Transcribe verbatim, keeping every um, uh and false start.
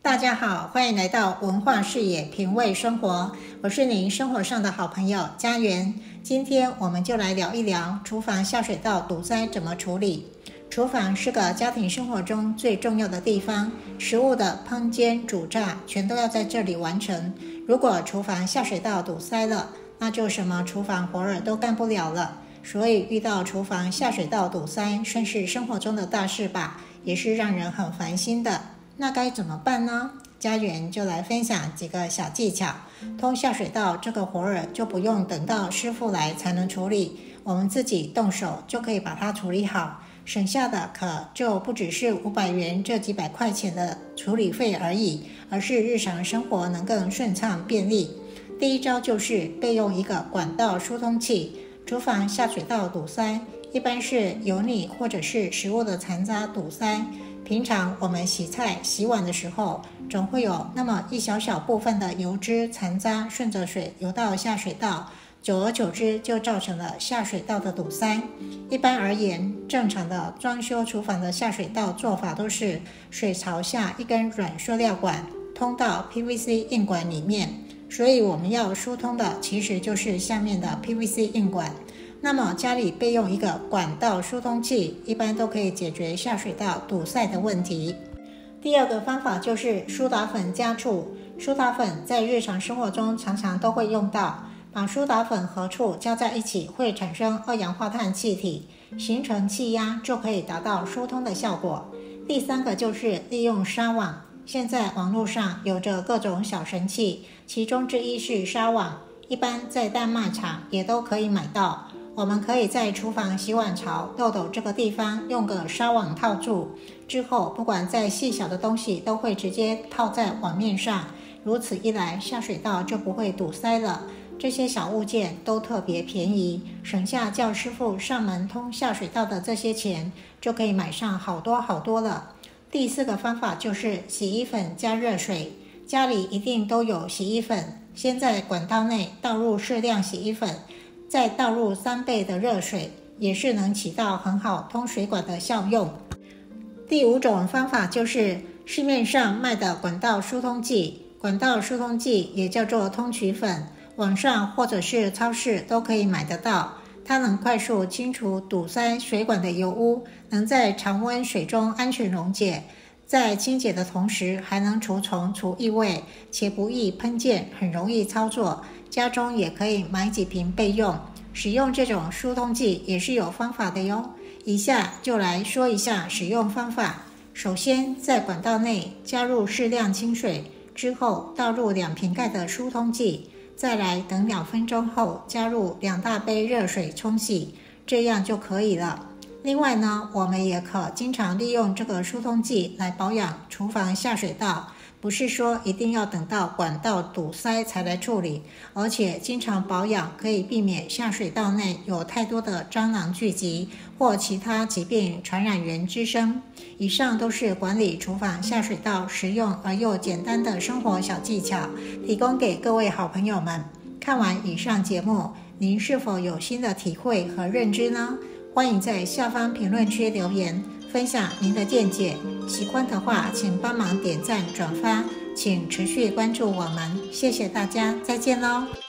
大家好，欢迎来到文化视野品味生活，我是您生活上的好朋友家园。今天我们就来聊一聊厨房下水道堵塞怎么处理。厨房是个家庭生活中最重要的地方，食物的烹煎煮炸全都要在这里完成。如果厨房下水道堵塞了，那就什么厨房活儿都干不了了。所以遇到厨房下水道堵塞算是生活中的大事吧，也是让人很烦心的。那该怎么办呢？家园就来分享几个小技巧。通下水道这个活儿就不用等到师傅来才能处理，我们自己动手就可以把它处理好，省下的可就不只是五百元这几百块钱的处理费而已，而是日常生活能更顺畅便利。第一招就是备用一个管道疏通器。厨房下水道堵塞一般是油腻或者是食物的残渣堵塞。平常我们洗菜洗碗的时候，总会有那么一小小部分的油脂残渣顺着水流到下水道，久而久之就造成了下水道的堵塞。一般而言，正常的装修厨房的下水道做法都是水槽下一根软塑料管通到 P V C 硬管里面，所以我们要疏通的其实就是下面的 P V C 硬管。那么家里备用一个管道疏通器，一般都可以解决下水道堵塞的问题。第二个方法就是苏打粉加醋。苏打粉在日常生活中常常都会用到，把苏打粉和醋加在一起会产生二氧化碳气体，形成气压，就可以达到疏通的效果。第三个就是利用纱网。现在网络上有着各种小神器，其中之一是纱网，一般在大卖场也都可以买到。我们可以在厨房洗碗槽漏斗这个地方用个纱网套住，之后不管再细小的东西都会直接套在碗面上，如此一来下水道就不会堵塞了。这些小物件都特别便宜，省下叫师傅上门通下水道的这些钱，就可以买上好多好多了。第四个方法就是洗衣粉加热水。家里一定都有洗衣粉，先在管道内倒入适量洗衣粉，再倒入三倍的热水，也是能起到很好通水管的效用。第五种方法就是市面上卖的管道疏通剂。管道疏通剂也叫做通渠粉，网上或者是超市都可以买得到。它能快速清除堵塞水管的油污，能在常温水中安全溶解，在清洁的同时还能除虫除异味，且不易喷溅，很容易操作。家中也可以买几瓶备用。使用这种疏通剂也是有方法的哟，以下就来说一下使用方法。首先在管道内加入适量清水，之后倒入两瓶盖的疏通剂，再来等两分钟后加入两大杯热水冲洗，这样就可以了。另外呢，我们也可经常利用这个疏通剂来保养厨房下水道，不是说一定要等到管道堵塞才来处理，而且经常保养可以避免下水道内有太多的蟑螂聚集或其他疾病传染源滋生。以上都是管理厨房下水道实用而又简单的生活小技巧，提供给各位好朋友们。看完以上节目，您是否有新的体会和认知呢？欢迎在下方评论区留言分享您的见解，喜欢的话请帮忙点赞转发，请持续关注我们，谢谢大家，再见喽。